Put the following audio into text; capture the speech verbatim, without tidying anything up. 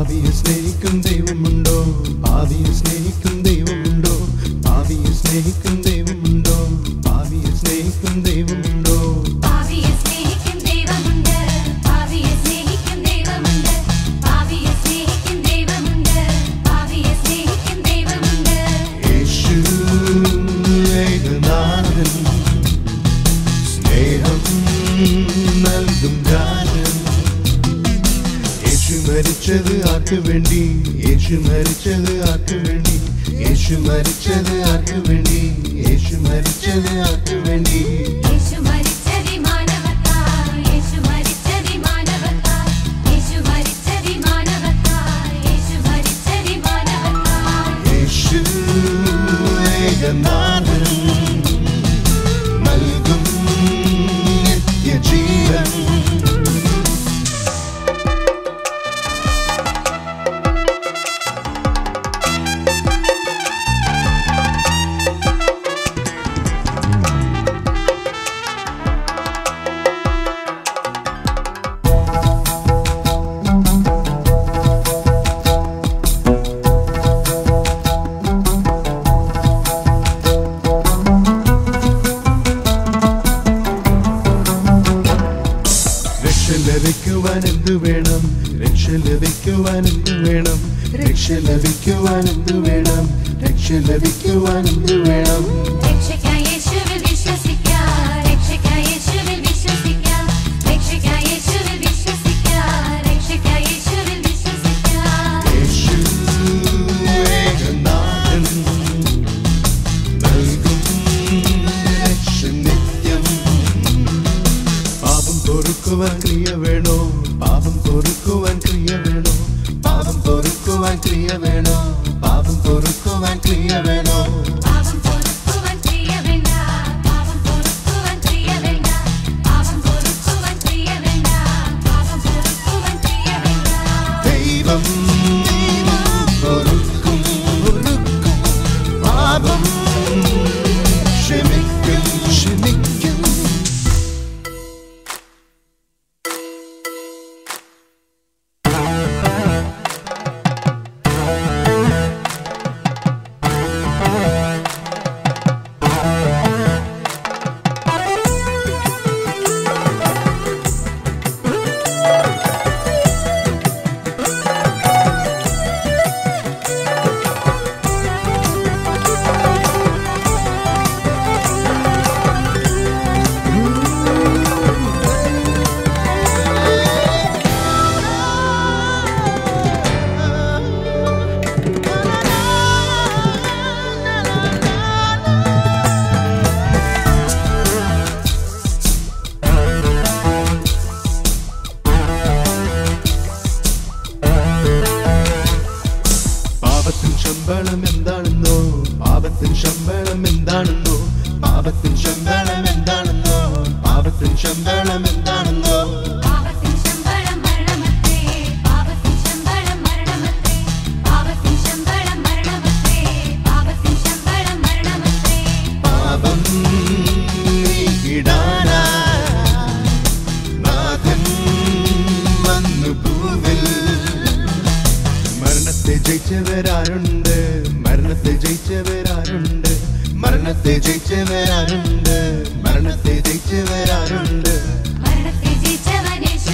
പാപിയെ സ്നേഹിക്കും ദൈവമുണ്ടോ? പാപിയെ സ്നേഹിക്കും ദൈവമുണ്ടോ? പാപിയെ സ്നേഹിക്കും ദൈവമുണ്ടോ? പാപിയെ സ്നേഹിക്കും ദൈവമുണ്ടോ? പാപിയെ സ്നേഹിക്കും ദൈവമുണ്ട്. പാപിയെ സ്നേഹിക്കും ദൈവമുണ്ട്. പാപിയെ സ്നേഹിക്കും ദൈവമുണ്ട്. പാപിയെ സ്നേഹിക്കും ദൈവമുണ്ട്. യേശു ഏകനാഥൻ, സ്നേഹം നൽകും രാജൻ. യേശു മരിച്ചത് ആർക്ക് വേണ്ടി? യേശു മരിച്ചത് ആർക്ക് വേണ്ടി? യേശു മരിച്ചത് ആർക്ക് വേണ്ടി? യേശു മരിച്ചത് ആർക്ക് വേണ്ടി? യേശു മരിച്ചതി മാനവത്താൽ. യേശു മരിച്ചതി മാനവത്താൽ. യേശു മരിച്ചതി മാനവത്താൽ. യേശു മരിച്ചതി മാനവത്താൽ. യേശു ഏകനാഥൻ, നൽകും നിത്യജീവൻ. ലഭിക്കുവാൻ എന്തു വേണം? രക്ഷ ലഭിക്കുവാൻ എന്തു വേണം? രക്ഷ ലഭിക്കുവാൻ എന്തു വേണം? രക്ഷ ലഭിക്കുവാൻ എന്തു വേണം? രക്ഷയ്ക്കായി യേശുവിൽ വിശ്വസിക്കാം. രക്ഷയ്ക്കായി യേശുവിൽ വിശ്വസിക്കാം. രക്ഷയ്ക്കായി യേശുവിൽ വിശ്വസിക്കാം. രക്ഷയ്ക്കായി യേശുവിൽ വിശ്വസിക്കാം. യേശു ഏകനാഥൻ, നൽകും രക്ഷ നിത്യം. പാപം പൊറുക്കുവാൻ ക്രിയ വേണോ? പാപം പൊറുക്കുവാൻ ക്രിയ വേണോ? പാപം പൊറുക്കുവാൻ ക്രിയ വേണോ? പാപം പൊറുക്കുവാൻ ക്രിയ വേണോ? പാപം പൊറുക്കുവാൻ ക്രിയ വേണ്ട. പാപം പൊറുക്കുവാൻ ക്രിയ വേണ്ട. പാപം പൊറുക്കുവാൻ ക്രിയ വേണ്ട. പാപം പൊറുക്കുവാൻ ക്രിയ വേണ്ട. ദൈവം പൊറുക്കും, പൊറുക്കും. പാപം ക്ഷമിക്കും, ക്ഷമിക്കും. പാപത്തിൻ ശമ്പളം എന്താണെന്നോ? പാപത്തിൻ ശമ്പളം എന്താണെന്നോ? പാപത്തിൻ ശമ്പളം എന്താണെന്നോ? പാപത്തിൻ ശമ്പളം എന്താണെന്നോ? പാപത്തിൻ ശമ്പളം മരണമത്രേ. പാപത്തിൻ ശമ്പളം മരണമത്രേ. പാപത്തിൻ ശമ്പളം മരണമത്രേ. പാപത്തിൻ ശമ്പളം മരണമത്രേ. പാപം നീക്കിടാനായി നാഥൻ വന്നു ഭൂവിൽ. മരണത്തെ ജയിച്ചവരാരുണ്ട്? മരണത്തെ ജയിച്ചവരാരുണ്ട്? മരണത്തെ ജയിച്ചവരാരുണ്ട്? മരണത്തെ ജയിച്ചവരാരുണ്ട്? മരണത്തെ ജയിച്ചവൻ യേശു